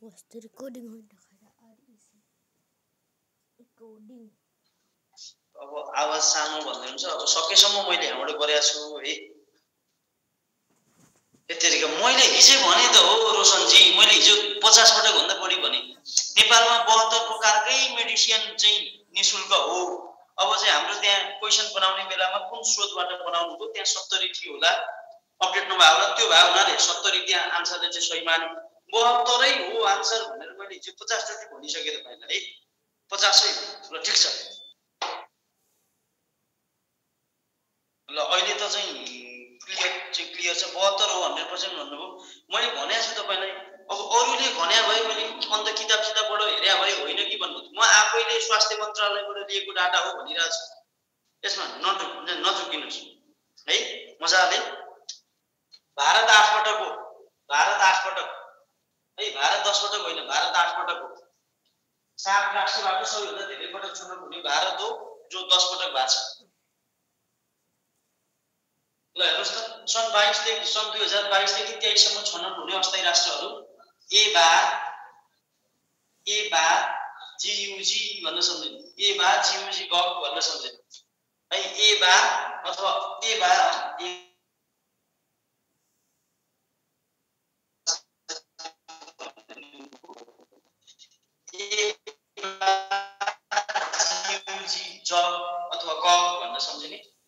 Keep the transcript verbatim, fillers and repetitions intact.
Was the recording on the R E C recording अब आवाज सानो भन्दै हुन्छ अब सकेसम्म मैले यहाँबाट गरेको छु है यतिका मैले हिजो भने त हो रोशन जी मैले हिजो पचास पटक भन्दा बढी भने नेपालमा बहत्तर प्रकारकै मेडिसिन चाहिँ निशुल्क हो अब चाहिँ हाम्रो त्यहाँ क्वेशन बनाउने बेलामा कुन स्रोतबाट बनाउनु हो त्यहाँ सत्तरी थियो होला अपडेट नभए होला त्यो भए हुनाले सत्तरी त्यहाँ आन्सरले चाहिँ सही मान्यो बहत्तरै हो आन्सर भनेर मैले हिजो पचास चोटि भनिसके तपाईलाई है पचासै ल ठीक छ ल अहिले त चाहिँ क्लियर चाहिँ क्लियर छ बहत्तर हो हन्ड्रेड पर्सेंट भन्नुभयो मैले भनेको छु तपाईलाई अब अरूले भन्या भए मैले अन्त किताब सिताबबाट हेर्या भए होइन कि भन्नु म आफैले स्वास्थ्य मन्त्रालयबाट लिएको डाटा हो भनिरहेको छु यसमा नटु नचुकिनुस् है मजाले भारत आठ पटक हो भारत आठ पटक है भारत दस पटक होइन भारत आठ पटक हो सात राष्ट्रबाट सबैभन्दा धेरै पटक छनौट हुने भारत हो जो दस पटक भएको छ ल हेर्नुस् त सन् बाइस देखि सन् दुई हजार बाइस देखि तेइस सम्म छनौट हुने अस्थायी राष्ट्रहरू ए बार ए बार जीयूजी भन्न सम्झिनु ए बार जीयूजी गक भन्न सम्झिनु है ए बार अथवा ए बार ए जीयूजी जक अथवा गक भन्न सम्झिने